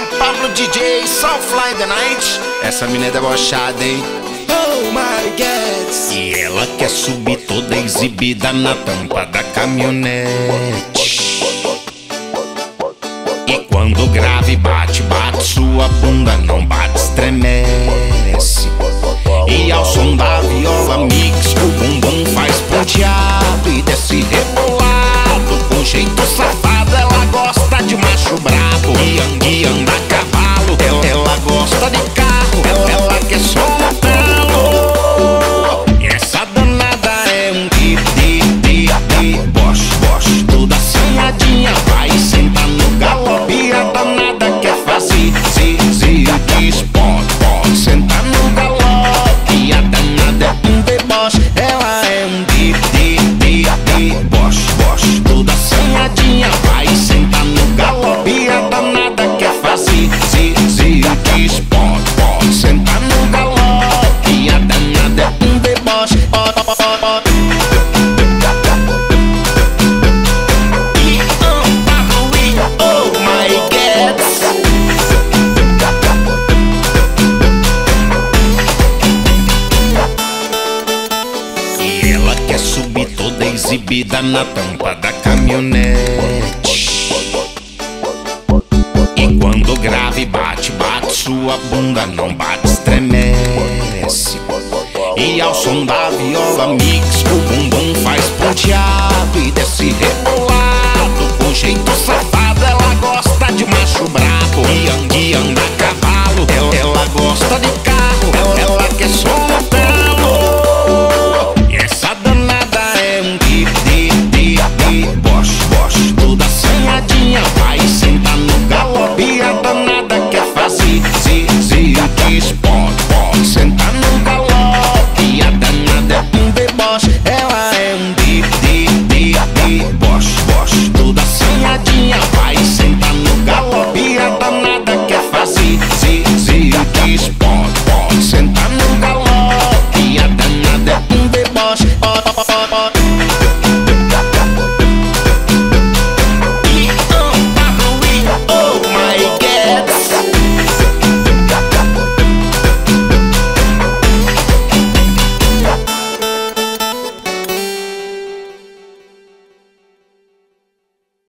Pablo DJ, Soulfly the Night. Essa mina é debochada, hein? Oh my Guedes. E ela quer subir toda exibida na tampa da caminhonete. E quando o grave bate, bate, sua bunda não bate, estremece. E ao som da viola mix, o bumbum faz ponteado e desce rebolado. Com jeito safado, ela gosta de macho brabo e anda a cavalo. Ela gosta de carro, ela quer só no talo. E essa danada é um deboche, toda assanhadinha, vai sentar no galope. E a danada quer fazer pode sentar no galope. E a danada é um deboche, ela é um deboche, toda assanhadinha, vai sentar no galope. E a danada quer fazer pode sentar no galope. E a danada é um deboche. Subir toda exibida na tampa da caminhonete. E quando o grave bate, bate, sua bunda não bate, estremece. E ao som da viola mix, o bumbum faz ponteado e desce rebolado. Com jeito safado,